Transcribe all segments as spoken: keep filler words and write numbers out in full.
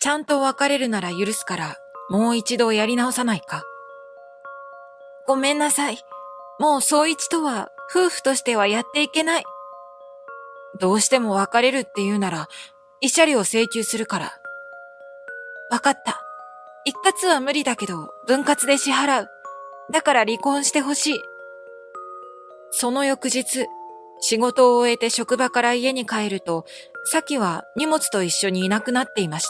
ちゃんと別れるなら許すから、もう一度やり直さないか。ごめんなさい。もう総一とは夫婦としてはやっていけない。どうしても別れるって言うなら、慰謝料請求するから。わかった。一括は無理だけど、分割で支払う。だから離婚してほしい。その翌日、仕事を終えて職場から家に帰ると、サキは荷物と一緒にいなくなっていました。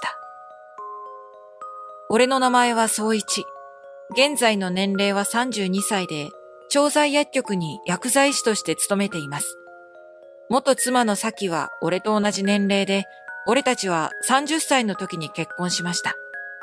俺の名前は総一。現在の年齢はさんじゅうにさいで、調剤薬局に薬剤師として勤めています。元妻のサキは俺と同じ年齢で、俺たちはさんじゅっさいの時に結婚しました。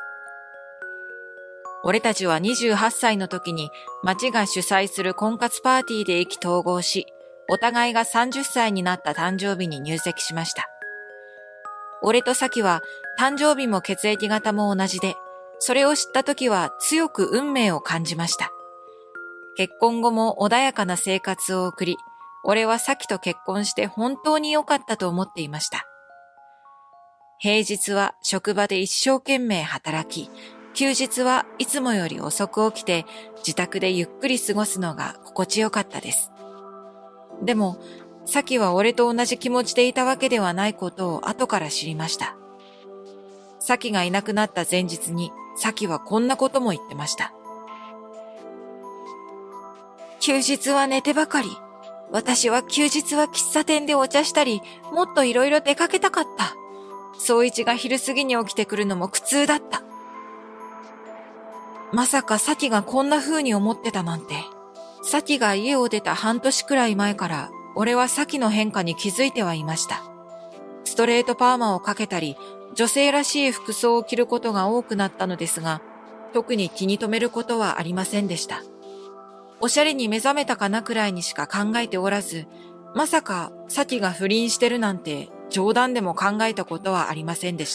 俺たちはにじゅうはっさいの時に町が主催する婚活パーティーで意気投合し、お互いがさんじゅっさいになった誕生日に入籍しました。俺とサキは誕生日も血液型も同じで、それを知った時は強く運命を感じました。結婚後も穏やかな生活を送り、俺はサキと結婚して本当に良かったと思っていました。平日は職場で一生懸命働き、休日はいつもより遅く起きて自宅でゆっくり過ごすのが心地よかったです。でも、サキは俺と同じ気持ちでいたわけではないことを後から知りました。サキがいなくなった前日に、サキはこんなことも言ってました。休日は寝てばかり。私は休日は喫茶店でお茶したり、もっといろいろ出かけたかった。総一が昼過ぎに起きてくるのも苦痛だった。まさかサキがこんな風に思ってたなんて。サキが家を出た半年くらい前から、俺はサキの変化に気づいてはいました。ストレートパーマをかけたり、女性らしい服装を着ることが多くなったのですが、特に気に留めることはありませんでした。おしゃれに目覚めたかなくらいにしか考えておらず、まさかサキが不倫してるなんて冗談でも考えたことはありませんでした。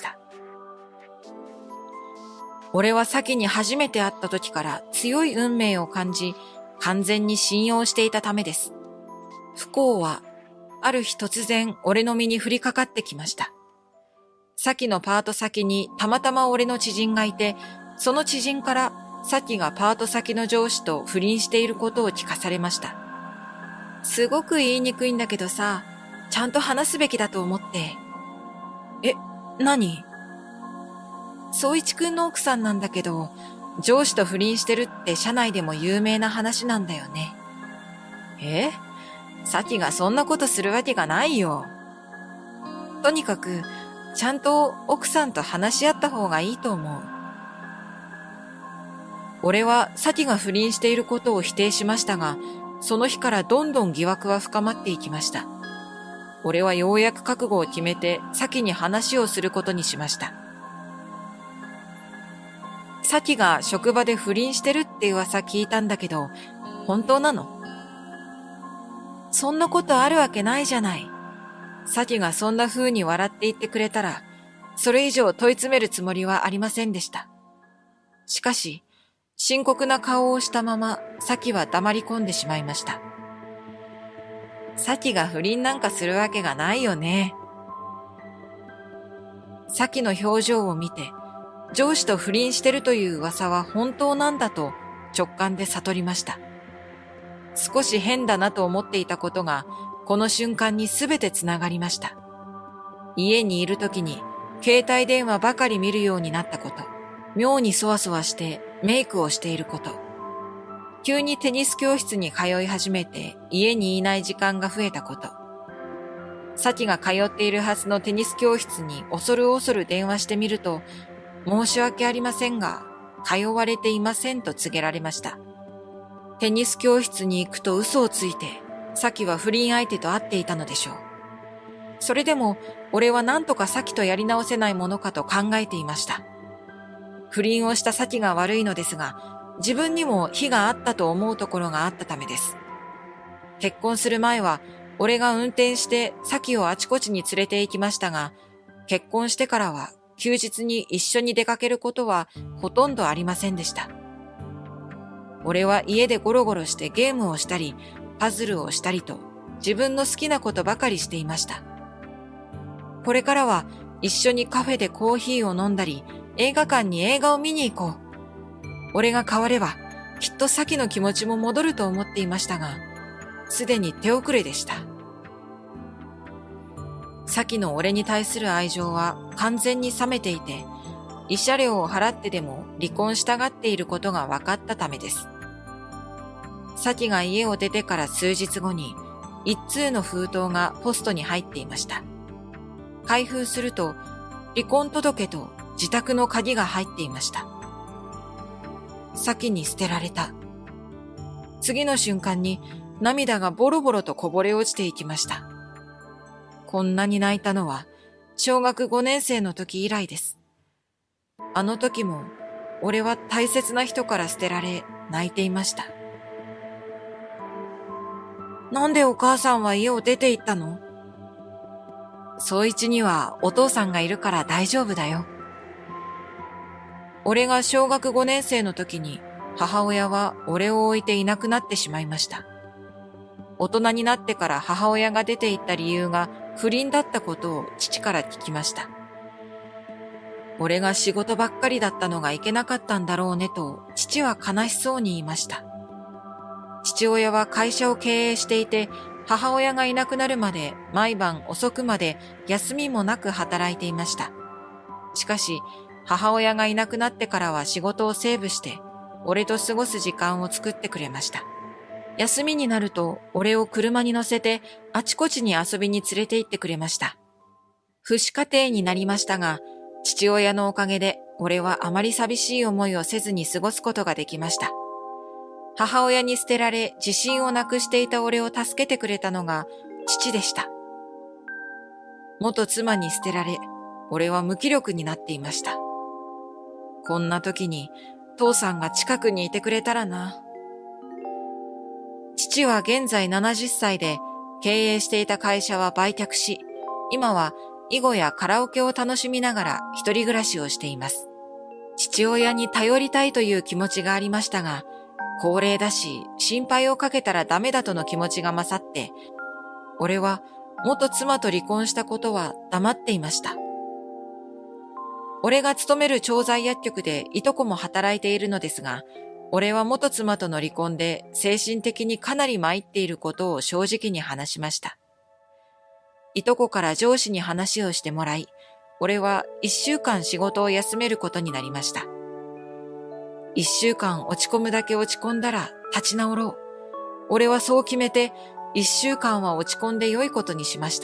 俺はサキに初めて会った時から強い運命を感じ、完全に信用していたためです。不幸は、ある日突然俺の身に降りかかってきました。サキのパート先にたまたま俺の知人がいて、その知人からサキがパート先の上司と不倫していることを聞かされました。すごく言いにくいんだけどさ、ちゃんと話すべきだと思って。え、何？総一くんの奥さんなんだけど、上司と不倫してるって社内でも有名な話なんだよね。え？サキがそんなことするわけがないよ。とにかく、ちゃんと奥さんと話し合った方がいいと思う。俺はサキが不倫していることを否定しましたが、その日からどんどん疑惑は深まっていきました。俺はようやく覚悟を決めてサキに話をすることにしました。サキが職場で不倫してるって噂聞いたんだけど、本当なの？そんなことあるわけないじゃない。サキがそんな風に笑って言ってくれたら、それ以上問い詰めるつもりはありませんでした。しかし、深刻な顔をしたまま、サキは黙り込んでしまいました。サキが不倫なんかするわけがないよね。サキの表情を見て、上司と不倫してるという噂は本当なんだと直感で悟りました。少し変だなと思っていたことが、この瞬間にすべてつながりました。家にいるときに携帯電話ばかり見るようになったこと、妙にそわそわしてメイクをしていること、急にテニス教室に通い始めて家にいない時間が増えたこと、サキが通っているはずのテニス教室に恐る恐る電話してみると、申し訳ありませんが、通われていませんと告げられました。テニス教室に行くと嘘をついて、サキは不倫相手と会っていたのでしょう。それでも、俺は何とかサキとやり直せないものかと考えていました。不倫をしたサキが悪いのですが、自分にも非があったと思うところがあったためです。結婚する前は、俺が運転してサキをあちこちに連れて行きましたが、結婚してからは、休日に一緒に出かけることはほとんどありませんでした。俺は家でゴロゴロしてゲームをしたり、パズルをしたりと自分の好きなことばかりしていました。これからは一緒にカフェでコーヒーを飲んだり、映画館に映画を見に行こう。俺が変われば、きっとサキの気持ちも戻ると思っていましたが、すでに手遅れでした。サキの俺に対する愛情は完全に冷めていて、慰謝料を払ってでも離婚したがっていることが分かったためです。サキが家を出てから数日後に、一通の封筒がポストに入っていました。開封すると、離婚届と自宅の鍵が入っていました。サキに捨てられた。次の瞬間に涙がボロボロとこぼれ落ちていきました。こんなに泣いたのは小学ごねん生の時以来です。あの時も俺は大切な人から捨てられ泣いていました。なんでお母さんは家を出て行ったの？宗一にはお父さんがいるから大丈夫だよ。俺が小学ごねん生の時に母親は俺を置いていなくなってしまいました。大人になってから母親が出て行った理由が不倫だったことを父から聞きました。俺が仕事ばっかりだったのがいけなかったんだろうねと父は悲しそうに言いました。父親は会社を経営していて、母親がいなくなるまで毎晩遅くまで休みもなく働いていました。しかし、母親がいなくなってからは仕事をセーブして、俺と過ごす時間を作ってくれました。休みになると、俺を車に乗せて、あちこちに遊びに連れて行ってくれました。父子家庭になりましたが、父親のおかげで、俺はあまり寂しい思いをせずに過ごすことができました。母親に捨てられ、自信をなくしていた俺を助けてくれたのが、父でした。元妻に捨てられ、俺は無気力になっていました。こんな時に、父さんが近くにいてくれたらな。父は現在ななじゅっさいで、経営していた会社は売却し、今は囲碁やカラオケを楽しみながら一人暮らしをしています。父親に頼りたいという気持ちがありましたが、高齢だし心配をかけたらダメだとの気持ちが勝って、俺は元妻と離婚したことは黙っていました。俺が勤める調剤薬局でいとこも働いているのですが、俺は元妻との離婚で精神的にかなり参っていることを正直に話しました。いとこから上司に話をしてもらい、俺は一週間仕事を休めることになりました。一週間落ち込むだけ落ち込んだら立ち直ろう。俺はそう決めて一週間は落ち込んで良いことにしました。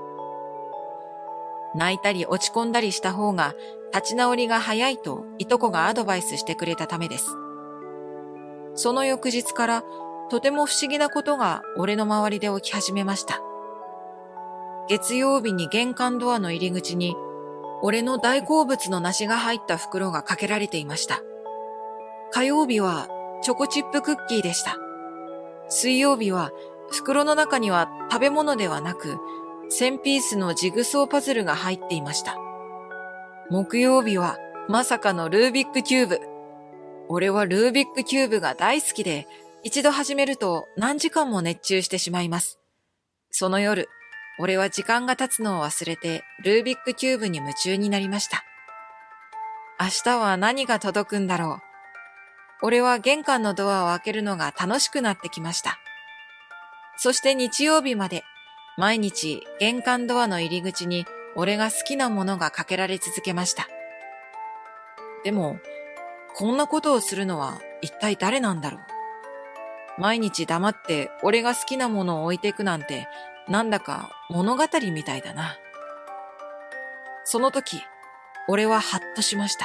泣いたり落ち込んだりした方が立ち直りが早いといとこがアドバイスしてくれたためです。その翌日からとても不思議なことが俺の周りで起き始めました。月曜日に玄関ドアの入り口に俺の大好物の梨が入った袋がかけられていました。火曜日はチョコチップクッキーでした。水曜日は袋の中には食べ物ではなくせんピースのジグソーパズルが入っていました。木曜日はまさかのルービックキューブ。俺はルービックキューブが大好きで、一度始めると何時間も熱中してしまいます。その夜、俺は時間が経つのを忘れてルービックキューブに夢中になりました。明日は何が届くんだろう。俺は玄関のドアを開けるのが楽しくなってきました。そして日曜日まで、毎日玄関ドアの入り口に俺が好きなものがかけられ続けました。でも、こんなことをするのは一体誰なんだろう。毎日黙って俺が好きなものを置いていくなんて、なんだか物語みたいだな。その時、俺はハッとしました。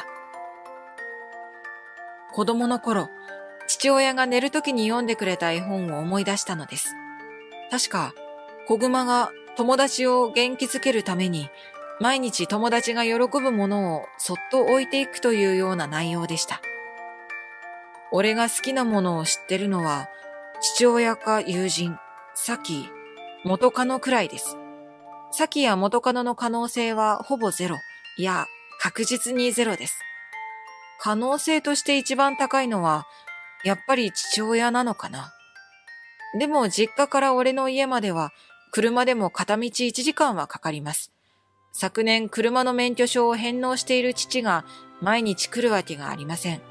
子供の頃、父親が寝る時に読んでくれた絵本を思い出したのです。確か、子熊が友達を元気づけるために、毎日友達が喜ぶものをそっと置いていくというような内容でした。俺が好きなものを知ってるのは、父親か友人、サキ、元カノくらいです。サキや元カノの可能性はほぼゼロ、いや、確実にゼロです。可能性として一番高いのは、やっぱり父親なのかな。でも実家から俺の家までは、車でも片道いちじかんはかかります。 昨年車の免許証を返納している父が毎日来るわけがありません。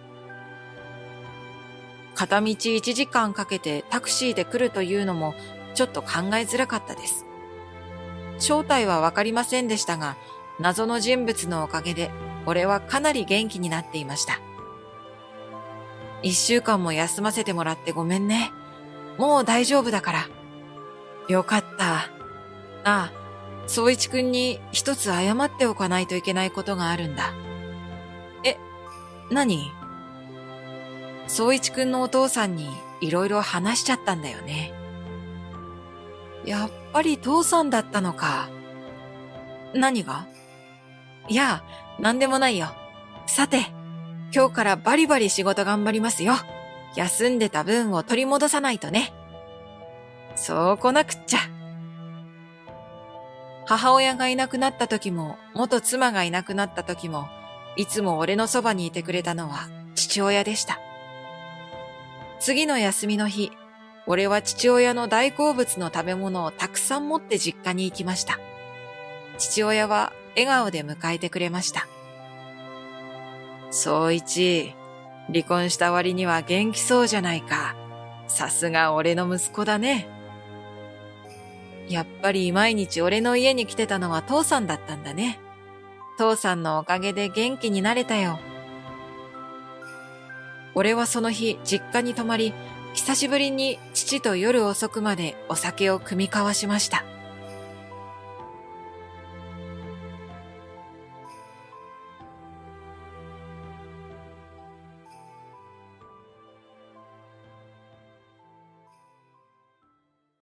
片道いちじかんかけてタクシーで来るというのもちょっと考えづらかったです。正体はわかりませんでしたが、謎の人物のおかげで俺はかなり元気になっていました。一週間も休ませてもらってごめんね。もう大丈夫だから。よかった。ああ、宗一くんに一つ謝っておかないといけないことがあるんだ。え、何？宗一くんのお父さんにいろいろ話しちゃったんだよね。やっぱり父さんだったのか。何が？いや、なんでもないよ。さて、今日からバリバリ仕事頑張りますよ。休んでた分を取り戻さないとね。そうこなくっちゃ。母親がいなくなった時も、元妻がいなくなった時も、いつも俺のそばにいてくれたのは父親でした。次の休みの日、俺は父親の大好物の食べ物をたくさん持って実家に行きました。父親は笑顔で迎えてくれました。宗一、離婚した割には元気そうじゃないか。さすが俺の息子だね。やっぱり毎日俺の家に来てたのは父さんだったんだね。父さんのおかげで元気になれたよ。俺はその日実家に泊まり、久しぶりに父と夜遅くまでお酒を酌み交わしました。